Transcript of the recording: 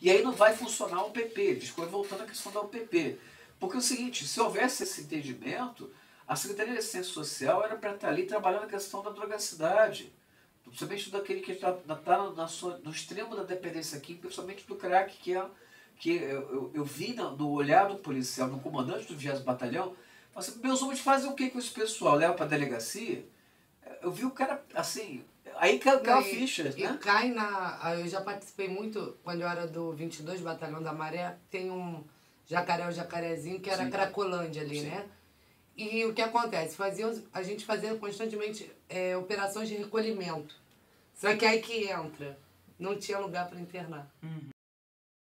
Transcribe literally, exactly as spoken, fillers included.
E aí não vai funcionar o P P, discorre voltando à questão da U P P. Porque é o seguinte, se houvesse esse entendimento, a Secretaria de Assistência Social era para estar ali trabalhando a questão da drogacidade. Principalmente daquele que está tá na sua, no extremo da dependência aqui, principalmente do crack, que, é, que eu, eu, eu vi no, no olhar do policial, no comandante do vigésimo Batalhão, assim, meus homens fazem o que com esse pessoal? Leva para a delegacia? Eu vi o cara, assim, aí cai a ficha, e, né? E cai na... Eu já participei muito, quando eu era do vinte e dois Batalhão da Maré, tem um jacaré, o jacarezinho, que era Sim. Cracolândia ali, sim, né? E o que acontece? Fazia, a gente fazia constantemente é, operações de recolhimento. Só que aí que entra, não tinha lugar para internar. Uhum.